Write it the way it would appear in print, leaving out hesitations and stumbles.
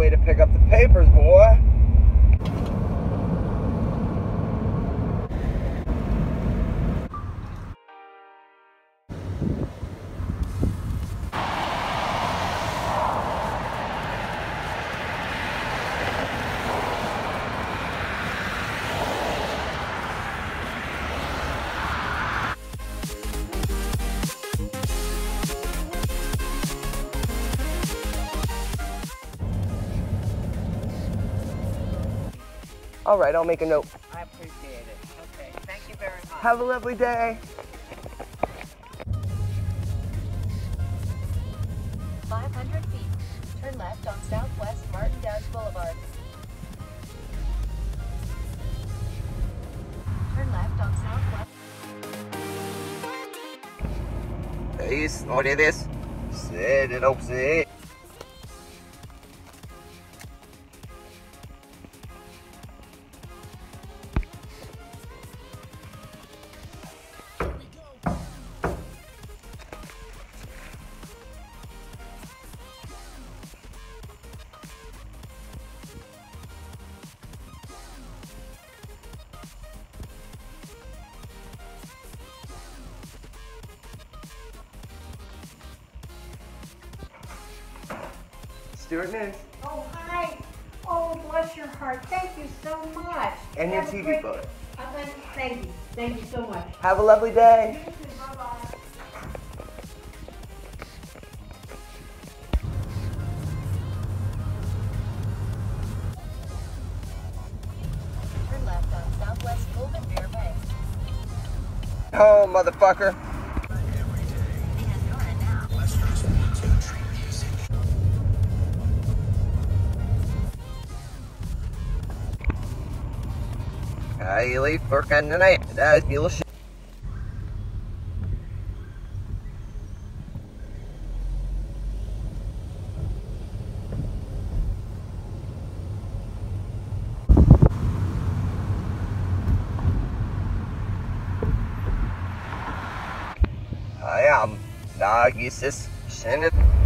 way to pick up the papers, boy. All right, I'll make a note. I appreciate it. Okay, thank you very much. Have a lovely day. 500 feet. Turn left on Southwest Martin Downs Boulevard. Turn left on Southwest. Please, olha this. Set it up, set. Stewardess. Oh, hi. Oh, bless your heart. Thank you so much. And your Have a TV great- photo. Thank you. Thank you so much. Have a lovely day. You too. Bye-bye. Turn left on Southwest Golden Bear Way. Oh, motherfucker. Jag leave for tonight. That's bullshit. I am. Dog uses. Send it.